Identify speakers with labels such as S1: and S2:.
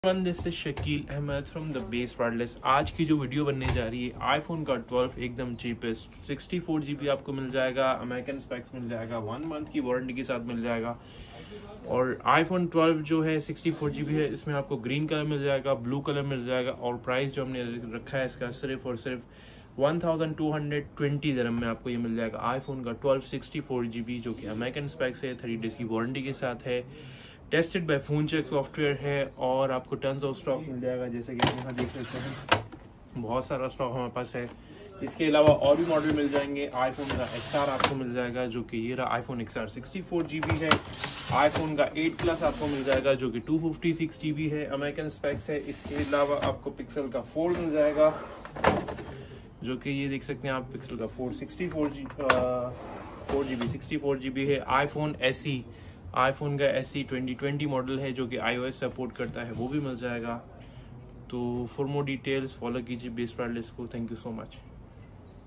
S1: This is Shakeel Ahmed from the Base Wireless. आज की जो वीडियो बनने जा रही है आईफोन का 12 एकदम चीपेस्ट 64 GB आपको मिल जाएगा, अमेरिकन स्पेक्स मिल जाएगा, 1 मंथ की वारंटी के साथ मिल जाएगा। और आईफोन 12 जो है 64 GB है, इसमें आपको ग्रीन कलर मिल जाएगा, ब्लू कलर मिल जाएगा और प्राइस जो हमने रखा है इसका सिर्फ और सिर्फ 1220 दिरहम में आपको ये मिल जाएगा। आईफोन का 12 64 GB जो कि अमेरिकन स्पेक्स है, 3 डेज की वारंटी के साथ है, tested by phone check software है और आपको टन्स ऑफ स्टॉक मिल जाएगा। जैसे कि आप यहाँ देख सकते हैं बहुत सारा स्टॉक हमारे पास है। इसके अलावा और भी मॉडल मिल जाएंगे। आईफोन का XR आपको मिल जाएगा जो कि ये रहा आईफोन XR 64 GB है। आईफोन का 8 प्लस आपको मिल जाएगा जो कि 256 GB है, अमेरिकन स्पेक्स है। इसके अलावा आपको पिक्सल का 4 मिल जाएगा जो कि ये देख सकते हैं आप, पिक्सल का 4 64 GB है। आईफोन का SE 2020 मॉडल है जो कि iOS सपोर्ट करता है, वो भी मिल जाएगा। तो फॉर मोर डिटेल्स फॉलो कीजिए बेस वायरलेस को। Thank you so much.